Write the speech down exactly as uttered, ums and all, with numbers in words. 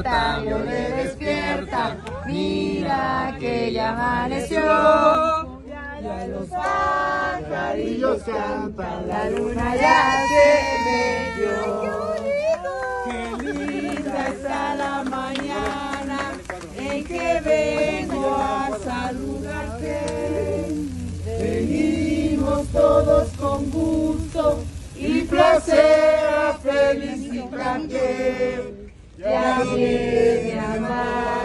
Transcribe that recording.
despierta, yo le despierta, mira que ya amaneció. Ya los pajarillos cantan, la luna ya se metió. Qué linda está la mañana en que vengo a saludarte. Venimos todos con gusto y placer a felicitarte. Ya viene a amar.